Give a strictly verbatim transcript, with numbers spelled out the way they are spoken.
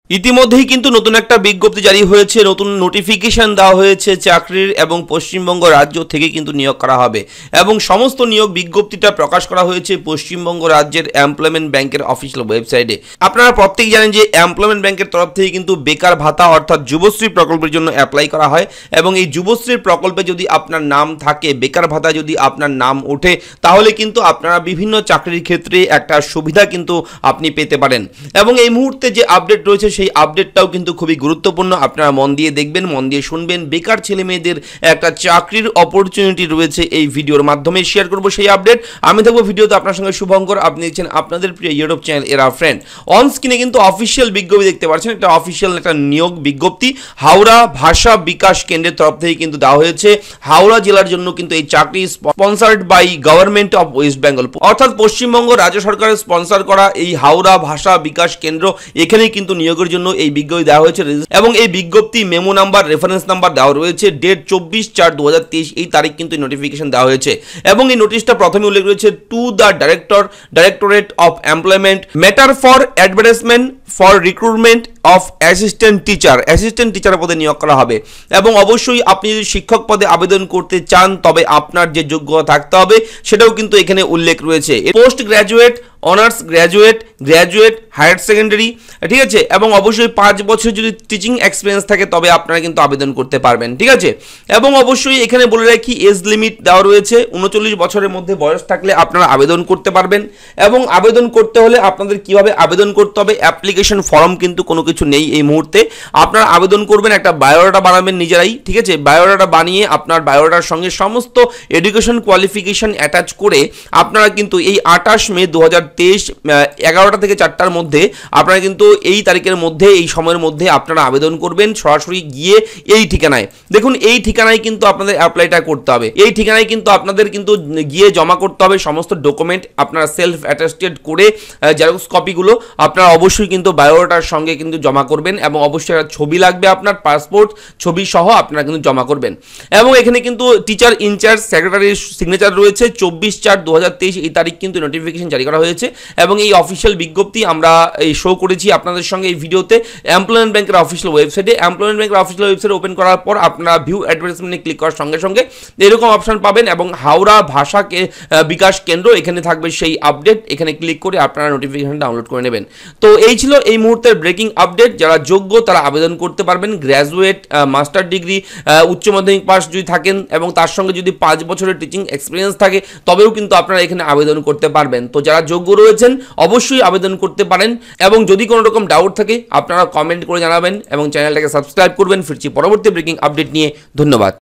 ইতিমধ্যেই কিন্তু নতুন একটা বিজ্ঞপ্তি জারি হয়েছে, নতুন নোটিফিকেশন দেওয়া হয়েছে চাকরির এবং পশ্চিমবঙ্গ রাজ্য থেকে কিন্তু নিয়োগ করা হবে এবং সমস্ত নিয়োগ বিজ্ঞপ্তিটা প্রকাশ করা হয়েছে পশ্চিমবঙ্গ রাজ্যের এমপ্লয়মেন্ট ব্যাংকের অফিসিয়াল ওয়েবসাইটে। আপনারা প্রত্যেক জানেন যে এমপ্লয়মেন্ট ব্যাংকের তরফ থেকে কিন্তু বেকার ভাতা অর্থাৎ যুবশ্রী প্রকল্পের জন্য অ্যাপ্লাই করা হয় এবং এই যুবশ্রী প্রকল্পে যদি আপনার নাম থাকে, বেকার ভাতা যদি আপনার নাম ওঠে, তাহলে কিন্তু আপনারা বিভিন্ন চাকরির ক্ষেত্রে একটা সুবিধা কিন্তু আপনি পেতে পারেন। এবং এই মুহূর্তে যে আপডেট রয়েছে সেই আপডেটটাও কিন্তু খুবই গুরুত্বপূর্ণ, আপনারা মন দিয়ে দেখবেন, মন দিয়ে শুনবেন। বেকার ছেলে মেয়েদের একটা চাকরির অপরচুনিটি রয়েছে, এই ভিডিওর মাধ্যমে শেয়ার করব সেই আপডেট। আমি থাকবো ভিডিওতে আপনার সঙ্গে শুভঙ্কর, আপনি দেখছেন আপনাদের প্রিয় ইউটিউব চ্যানেল এরা ফ্রেন্ড। অন স্ক্রিনে কিন্তু অফিসিয়াল বিজ্ঞপ্তি দেখতে পাচ্ছেন, একটা অফিসিয়াল একটা নিয়োগ বিজ্ঞপ্তি হাওড়া ভাষা বিকাশ কেন্দ্রের তরফ থেকে কিন্তু দেওয়া হয়েছে। হাওড়া জেলার জন্য কিন্তু এই চাকরি sponsored by government of West Bengal, অর্থাৎ পশ্চিমবঙ্গ রাজ্য সরকারের স্পন্সর করা এই হাওড়া ভাষা বিকাশ কেন্দ্র, এখানে কিন্তু নিয়োগের জন্য এই বিজ্ঞপ্তি দেওয়া হয়েছে এবং এই বিজ্ঞপ্তি মেমো নাম্বার, রেফারেন্স নাম্বার দেওয়া রয়েছে। ডেট চব্বিশ চার দু হাজার তেইশ এই তারিখ কিন্তু নোটিফিকেশন দেওয়া হয়েছে এবং এই নোটিশটা প্রথমে উল্লেখ রয়েছে to the director directorate of employment matter for advertisement for recruitment of assistant teacher. Assistant teacher পদে নিয়োগ করা হবে এবং অবশ্যই আপনি যদি শিক্ষক পদে আবেদন করতে চান তবে আপনার যে যোগ্যতা থাকতে হবে সেটাও কিন্তু এখানে উল্লেখ রয়েছে। Post graduate, honours graduate, graduate, higher secondary, ঠিক আছে, এবং অবশ্যই পাঁচ বছর যদি টিচিং এক্সপিরিয়েন্স থাকে তবে আপনারা কিন্তু আবেদন করতে পারবেন, ঠিক আছে। এবং অবশ্যই এখানে বলে রাখি এজ লিমিট দেওয়া রয়েছে, উনচল্লিশ বছরের মধ্যে বয়স থাকলে আপনারা আবেদন করতে পারবেন। এবং আবেদন করতে হলে আপনাদের কিভাবে আবেদন করতে হবে, অ্যাপ্লিকেশন ফর্ম কিন্তু কোনো কিছু নেই এই মুহূর্তে। আপনারা আবেদন করবেন, একটা বায়োডাটা বানাবেন নিজেরাই, ঠিক আছে। বায়োডাটা বানিয়ে আপনার বায়োডাটার সঙ্গে সমস্ত এডুকেশন কোয়ালিফিকেশন অ্যাটাচ করে আপনারা কিন্তু এই আঠাশ মে দু হাজার তেইশ এগারোটা থেকে চারটার মধ্যে আপনারা কিন্তু এই তারিখের মধ্যে, এই সময়ের মধ্যে আপনারা আবেদন করবেন সরাসরি গিয়ে এই ঠিকানায়। দেখুন এই ঠিকানায় কিন্তু আপনাদের অ্যাপ্লাইটা করতে হবে, এই ঠিকানায় কিন্তু আপনাদের কিন্তু গিয়ে জমা করতে হবে সমস্ত ডকুমেন্ট, আপনারা সেলফ অ্যাটেস্টেড করে জেরক্স কপিগুলো আপনারা অবশ্যই কিন্তু বায়োডাটার সঙ্গে কিন্তু জমা করবেন এবং অবশ্যই একটা ছবি লাগবে, আপনার পাসপোর্ট ছবি সহ আপনারা কিন্তু জমা করবেন। এবং এখানে কিন্তু টিচার ইনচার্জ সেক্রেটারির সিগনেচার রয়েছে। চব্বিশ চার দু হাজার তেইশ এই তারিখ কিন্তু নোটিফিকেশন জারি করা হয়েছে এবং এই অফিসিয়াল বিজ্ঞপ্তি আমরা এই শো করেছি আপনাদের সঙ্গে এই ভিডিওতে এমপ্লয়মেন্ট ব্যাংকের অফিসিয়াল ওয়েবসাইটে। এমপ্লয়মেন্ট ব্যাংকের অফিসিয়াল ওয়েবসাইট ওপেন করার পর আপনারা ভিউ অ্যাডভার্টাইজমেন্টে ক্লিক করার সঙ্গে সঙ্গে এরকম অপশন পাবেন এবং হাওড়া ভাষাকে বিকাশ কেন্দ্র এখানে থাকবে সেই আপডেট, এখানে ক্লিক করে আপনারা নোটিফিকেশন ডাউনলোড করে নেবেন। তো এই ছিল এই মুহূর্তের ব্রেকিং আপডেট। যারা যোগ্য তারা আবেদন করতে পারবেন, গ্র্যাজুয়েট, মাস্টার ডিগ্রি, উচ্চ মাধ্যমিক পাস যদি থাকেন এবং তার সঙ্গে যদি পাঁচ বছরের টিচিং এক্সপিরিয়েন্স থাকে তবেও কিন্তু আপনারা এখানে আবেদন করতে পারবেন। তো যারা যোগ্য রয়েছেন অবশ্যই আবেদন করতে পারেন এবং যদি কোনো রকম ডাউট থাকে আপনারা কমেন্ট করে জানাবেন এবং চ্যানেলটাকে সাবস্ক্রাইব করবেন। ফিরছি পরবর্তী ব্রেকিং আপডেট নিয়ে, ধন্যবাদ।